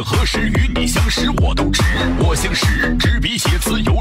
何时与你相识我都值。我姓石，执笔写词有